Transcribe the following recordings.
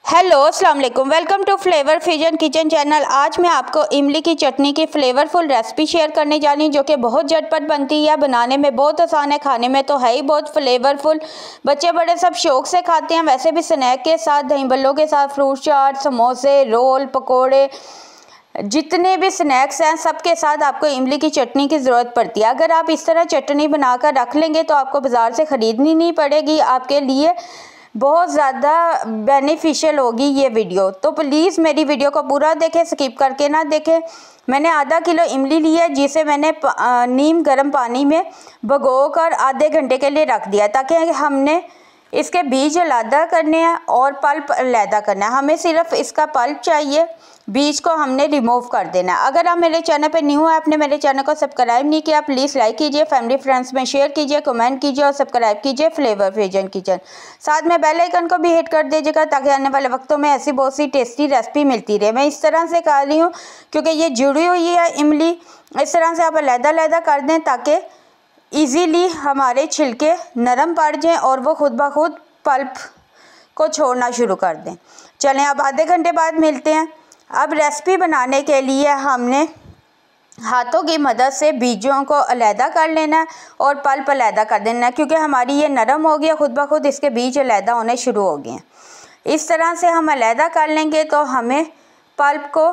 Hello अस्सलाम वालेकुम, welcome to flavour fusion kitchen channel. आज मैं आपको इमली की चटनी की फ्लेवरफुल रेसिपी शेयर करने जा रही हूँ, जो कि बहुत झटपट बनती है, बनाने में बहुत आसान है, खाने में तो है ही बहुत फ्लेवरफुल। बच्चे बड़े सब शौक से खाते हैं। वैसे भी स्नैक के साथ, दही बल्लों के साथ, फ्रूट चाट, समोसे, रोल, पकोड़े, जितने भी स्नैक्स हैं सबके साथ आपको इमली की चटनी की ज़रूरत पड़ती है। अगर आप इस तरह चटनी बनाकर रख लेंगे तो आपको बाज़ार से ख़रीदनी नहीं पड़ेगी। आपके लिए बहुत ज़्यादा बेनिफिशियल होगी ये वीडियो। तो प्लीज़ मेरी वीडियो को पूरा देखें, स्किप करके ना देखें। मैंने आधा किलो इमली ली है, जिसे मैंने नीम गर्म पानी में भिगोकर आधे घंटे के लिए रख दिया, ताकि हमने इसके बीज अलग करने हैं और पल्प अलग करना है। हमें सिर्फ इसका पल्प चाहिए, बीज को हमने रिमूव कर देना है। अगर आप मेरे चैनल पर न्यू है, आपने मेरे चैनल को सब्सक्राइब नहीं किया, प्लीज़ लाइक कीजिए, फैमिली फ्रेंड्स में शेयर कीजिए, कमेंट कीजिए और सब्सक्राइब कीजिए फ्लेवर फ्यूजन किचन। साथ में बेल आइकन को भी हिट कर दीजिएगा, ताकि आने वाले वक्तों में ऐसी बहुत सी टेस्टी रेसिपी मिलती रहे। मैं इस तरह से कर रही हूँ क्योंकि ये जुड़ी हुई है इमली। इस तरह से आप अलग-अलग कर दें ताकि ईज़िली हमारे छिलके नरम पड़ जाएँ और वो खुद ब खुद पल्प को छोड़ना शुरू कर दें। चलें, अब आधे घंटे बाद मिलते हैं। अब रेसिपी बनाने के लिए हमने हाथों की मदद से बीजों को अलग कर लेना है और पल्प अलग कर देना है, क्योंकि हमारी ये नरम हो गया, खुद ब खुद इसके बीज अलग होने शुरू हो गए हैं। इस तरह से हम अलग कर लेंगे तो हमें पल्प को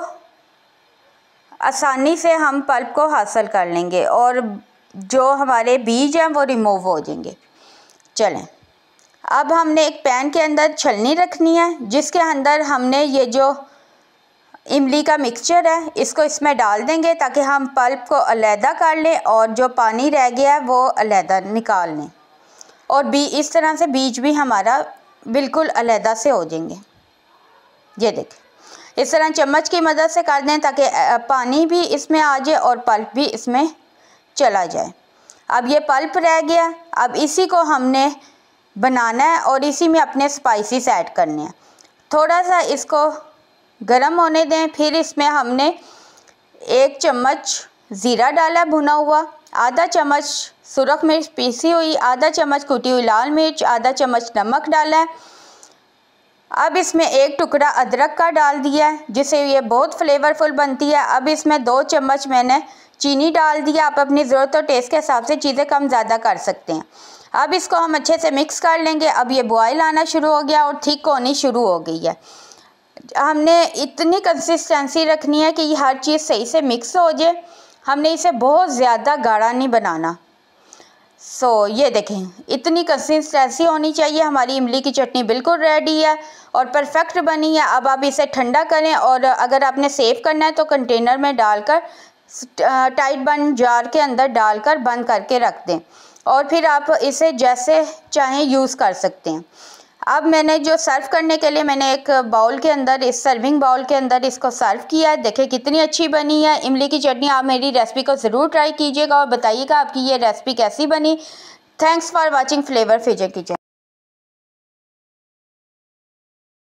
आसानी से हम पल्प को हासिल कर लेंगे और जो हमारे बीज हैं वो रिमूव हो जाएंगे। चलें, अब हमने एक पैन के अंदर छलनी रखनी है, जिसके अंदर हमने ये जो इमली का मिक्सचर है इसको इसमें डाल देंगे, ताकि हम पल्प को अलग कर लें और जो पानी रह गया है वो अलग निकाल लें। और इस तरह से बीज भी हमारा बिल्कुल अलग से हो जाएंगे। ये देखें, इस तरह चम्मच की मदद से कर दें ताकि पानी भी इसमें आ जाए और पल्प भी इसमें चला जाए। अब ये पल्प रह गया, अब इसी को हमने बनाना है और इसी में अपने स्पाइसेस ऐड करने हैं। थोड़ा सा इसको गरम होने दें। फिर इसमें हमने 1 चम्मच ज़ीरा डाला भुना हुआ, आधा चम्मच सुरख मिर्च पीसी हुई, आधा चम्मच कुटी हुई लाल मिर्च, आधा चम्मच नमक डाला है। अब इसमें 1 टुकड़ा अदरक का डाल दिया है, जिससे ये बहुत फ्लेवरफुल बनती है। अब इसमें 2 चम्मच मैंने चीनी डाल दिया। आप अपनी ज़रूरत और टेस्ट के हिसाब से चीज़ें कम ज़्यादा कर सकते हैं। अब इसको हम अच्छे से मिक्स कर लेंगे। अब ये बॉयल आना शुरू हो गया और थिक होनी शुरू हो गई है। हमने इतनी कंसिस्टेंसी रखनी है कि हर चीज़ सही से मिक्स हो जाए। हमने इसे बहुत ज़्यादा गाढ़ा नहीं बनाना। ये देखें, इतनी कंसिस्टेंसी होनी चाहिए। हमारी इमली की चटनी बिल्कुल रेडी है और परफेक्ट बनी है। अब आप इसे ठंडा करें और अगर आपने सेव करना है तो कंटेनर में डालकर टाइट बंद जार के अंदर डालकर बंद करके रख दें और फिर आप इसे जैसे चाहें यूज़ कर सकते हैं। अब मैंने जो सर्व करने के लिए मैंने एक बाउल के अंदर, इस सर्विंग बाउल के अंदर इसको सर्व किया है। देखिए कितनी अच्छी बनी है इमली की चटनी। आप मेरी रेसिपी को ज़रूर ट्राई कीजिएगा और बताइएगा आपकी ये रेसिपी कैसी बनी। Thanks for watching flavour fusion kitchen.